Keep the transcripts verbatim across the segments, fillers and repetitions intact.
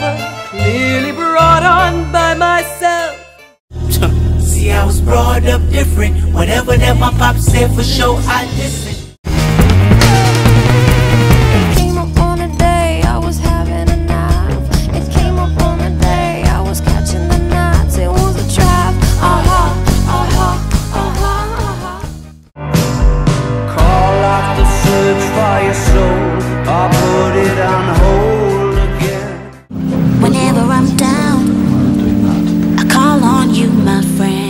clearly brought on by myself. See, I was brought up different. Whatever that my pop said, for sure I listen. It came up on a day I was having a nap. It came up on a day I was catching the gnats. It was a trap. Uh-huh, uh-huh, uh-huh, uh-huh. Call off the search for your soul, or put it on hold again. Whenever I'm down, I call on you, my friend.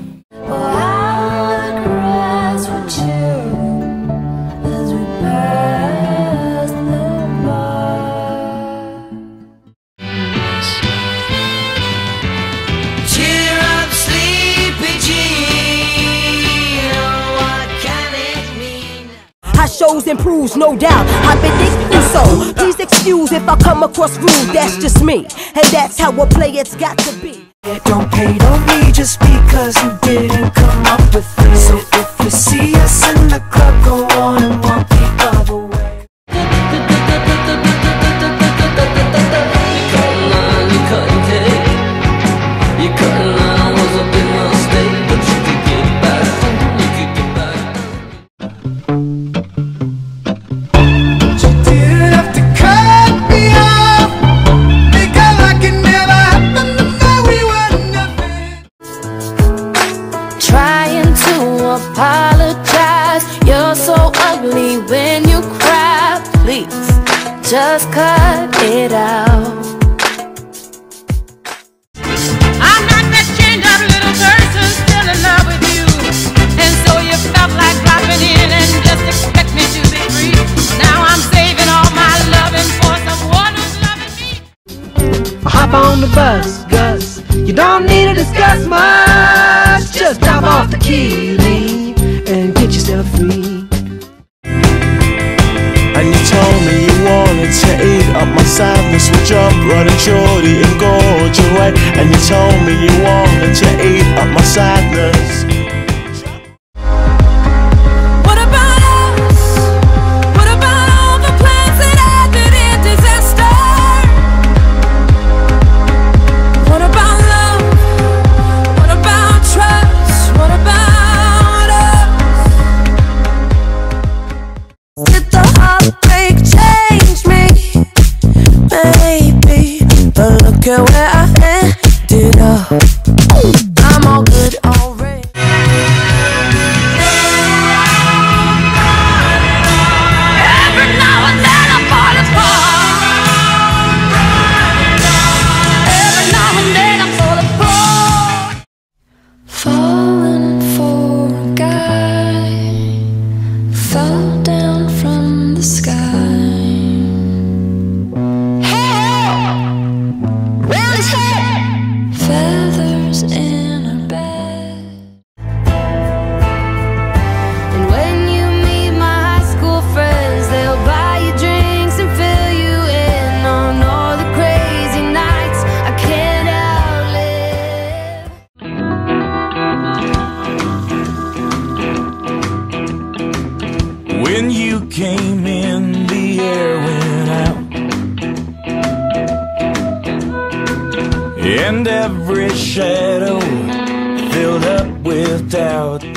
High shows improves, no doubt. I've been thinking so. Please excuse if I come across rude, that's just me. And that's how a player's got to be. Don't pay on me just because you didn't come up with it. So if you see us in the club, go on and walk the other way. You couldn't line, you couldn't take. You couldn't line was a big mistake, but you could get back. You could get back. You didn't have to cut me off, make it like it never happened, to know we were nothing. Trying to apologize. You're so ugly when you cry. Please, just cut it out. I'm not that chained up little person still in love with you. And so you felt like dropping in and just expect me to be free. Now I'm saving all my loving for someone who's loving me. Hop on the bus, Gus. You don't need to discuss much. Just drop off the key, leave, and get yourself free. And you told me you wanted to eat up my sadness with jump, running shorty and gorge away. And you told me you wanted to eat up my sadness. What about us? What about all the plans that ended in disaster? What about love? What about trust? What about us? Did the heartbreak change me? Maybe, but look at where I ended up. I'm all good already. Every now and then I fall apart. Every now and then I fall apart. Falling for a guy, fell down from the sky. Hey, round his head, feathers in her bed. And when you meet my high school friends, they'll buy you drinks and fill you in on all the crazy nights I can't outlive. When you came in, the air went out, and every shadow filled up with doubt.